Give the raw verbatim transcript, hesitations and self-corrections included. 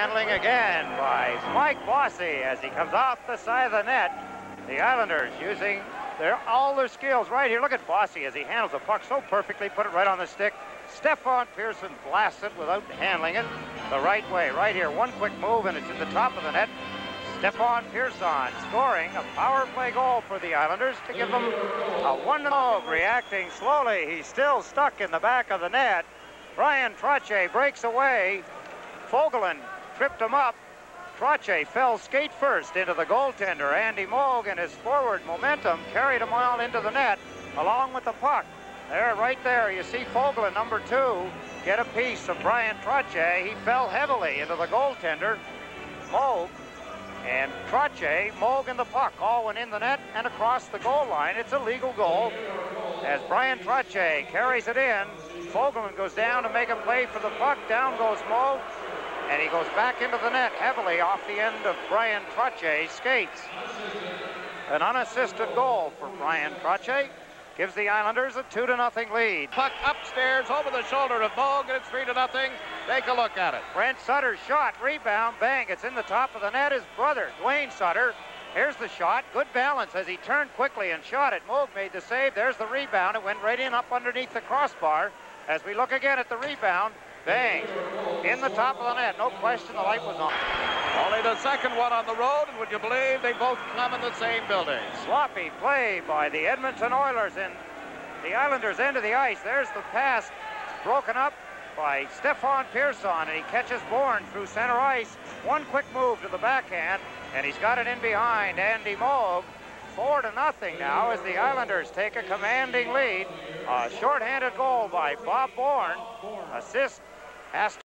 handling again by Mike Bossy as he comes off the side of the net. The Islanders using their, all their skills right here. Look at Bossy as he handles the puck so perfectly, put it right on the stick. Stefan Pearson blasts it without handling it the right way. Right here, one quick move, and it's in the top of the net. Stefan Pearson scoring a power play goal for the Islanders to give them a one to oh. Reacting slowly, he's still stuck in the back of the net. Brian Trottier breaks away. Fogelin tripped him up. Trottier fell skate first into the goaltender. Andy Moog and his forward momentum carried him all into the net along with the puck. There, right there, you see Fogelin, number two, get a piece of Brian Trottier. He fell heavily into the goaltender, Moog, and Trottier, Moog and the puck all went in the net and across the goal line. It's a legal goal as Brian Trottier carries it in. Fogelin goes down to make a play for the puck. Down goes Moog, and he goes back into the net heavily off the end of Brian Trottier's skates. An unassisted goal for Brian Trottier gives the Islanders a two to nothing lead. Puck upstairs over the shoulder of Moog, and it's three to nothing. Take a look at it. Brent Sutter's shot, rebound, bang, it's in the top of the net. His brother, Dwayne Sutter. Here's the shot, good balance as he turned quickly and shot it. Moog made the save, there's the rebound. It went right in up underneath the crossbar. As we look again at the rebound, bang, in the top of the net. No question the light was on. Only the second one on the road, and would you believe they both come in the same building? Sloppy play by the Edmonton Oilers in the Islanders' end of the ice. There's the pass broken up by Stefan Pearson, and he catches Bourne through center ice. One quick move to the backhand, and he's got it in behind Andy Moog. Four to nothing now as the Islanders take a commanding lead. A shorthanded goal by Bob Bourne. Assist has to